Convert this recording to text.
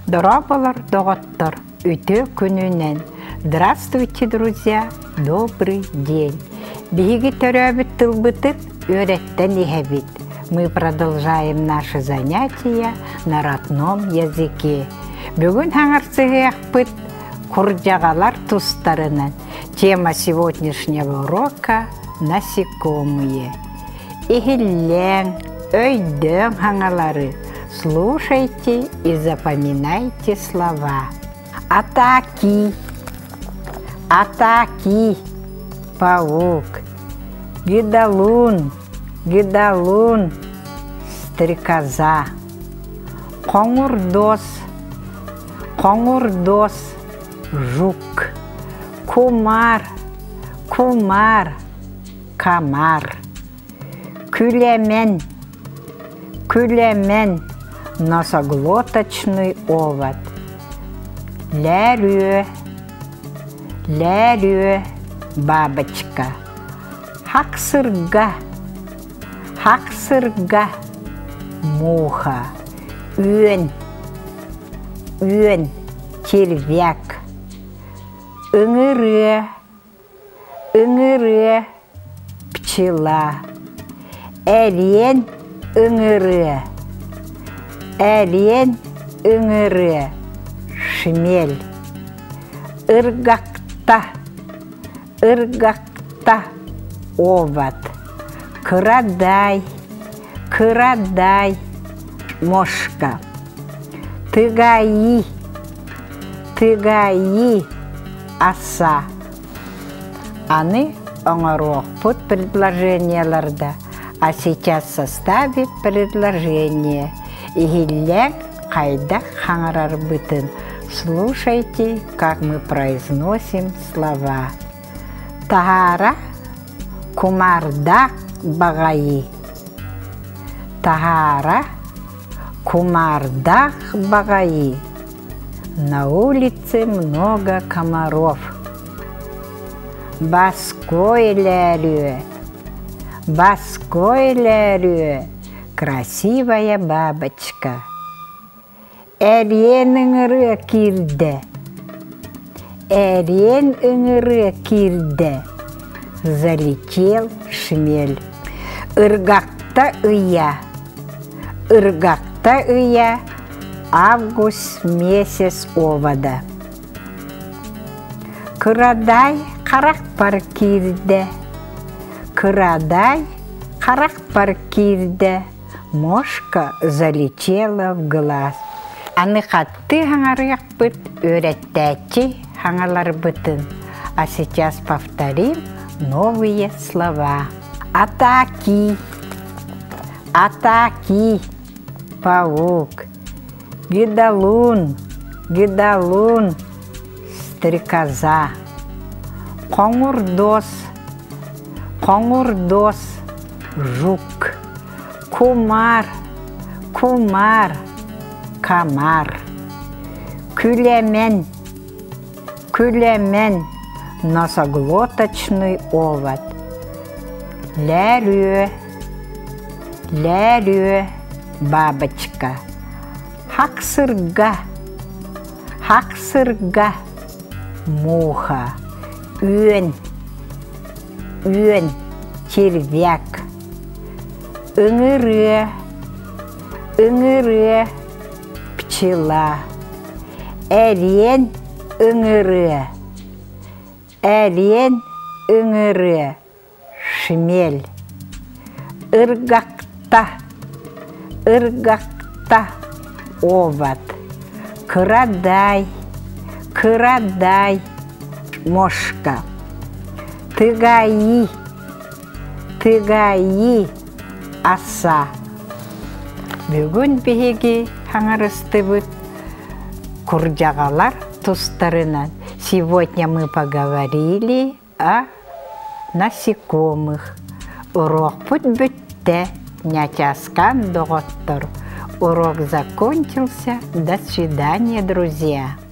Дорабалар, доғыттар, үті күнінен. Здравствуйте, друзья, добрый день. Биги төрөбіт тылбытып, өреттен ихебит. Мы продолжаем наши занятия на родном языке. Бүгін хаңарсығықпыт курджагалар тустарынан. Тема сегодняшнего урока – насекомые. Ихиллен, өйден хаңалары. Слушайте и запоминайте слова. Атаки, атаки, паук. Гидалун, гидалун, стрекоза. Коңурдос, коңурдос, жук. Кумар, кумар, камар. Кулемен, кулемен, носоглоточный овод. Лярё, лярё, бабочка. Хаксырга, хаксырга, муха. Үн, үн, червяк. Ыңыры, ыңыры, пчела. Әрен, ыңыры. Әрен, ыңыры, шмель. Ыргақта, ыргақта, овод. Кырадай, кырадай, мошка. Тыгаи, тыгаи, оса. Аны оңоруқпут предложенияларда. А сейчас составит предложение. Игиллен кайда хаңарар бытын. Слушайте, как мы произносим слова. Тахара, кумардак багаи. Тахара, кумардак багаи. На улице много комаров. Баскойлерю, баскойлерю, красивая бабочка. Әрен ыңыры кирді, әрен ыңыры кирді. Залетел шмель. Ыргақта ұя, ыргақта ұя, август месяц овода. Кырадай қарақ бар кирді, кырадай қарақ бар кирді. Мошка залетела в глаз. Аны қатты хаңарық бұт, өретті хаңалар бұтын. А сейчас повторим новые слова. Атаки, атаки, паук. Гидалун, гидалун, стрекоза. Коңурдос, коңурдос, жук. Кумар, кумар, камар. Кулемен, кулемен, носоглоточный овод. Лярё, лярё, бабочка. Хаксырга, хаксырга, муха. Үн, үн, червяк. Ыңыры, ыңыры, пчела. Әрен, ыңыры. Әрен, ыңыры, шмель. Ыргақта, ыргақта, овод. Кырадай, кырадай, мошка. Тыгаи, тыгаи, оса. Бүгін беге хаңарысты бұд курджагалар тустарынан. Сегодня мы поговорили о насекомых. Урок бұд бүтті, нячаскан доғыттыр. Урок закончился. До свидания, друзья.